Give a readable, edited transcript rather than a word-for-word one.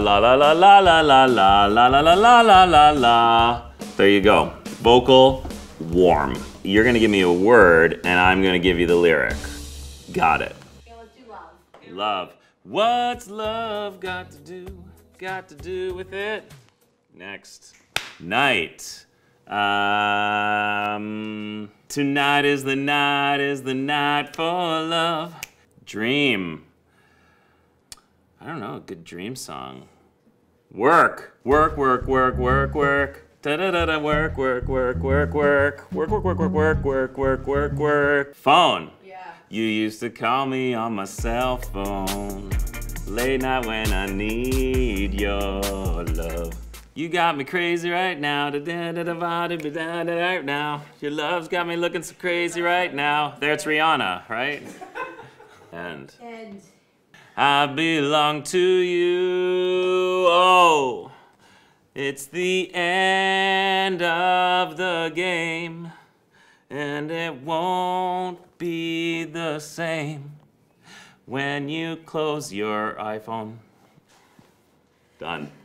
La la la la la la la la la la la la la la. There you go. Vocal warm. You're gonna give me a word and I'm gonna give you the lyric. Got it. Okay, let's do love. Love. What's love got to do with it? Next. Night. Tonight is the night for love. Dream. I don't know, a good dream song. Work. Work, work, work, work, work. Da-da-da-da, work, work, work, work, work. Work, work, work, work, work, work, work, work, work. Phone. Yeah. You used to call me on my cell phone. Late night when I need your love. You got me crazy right now. Right now. Your love's got me looking so crazy right now. There's Rihanna, right? And I belong to you. Oh, it's the end of the game, and it won't be the same when you close your iPhone. Done.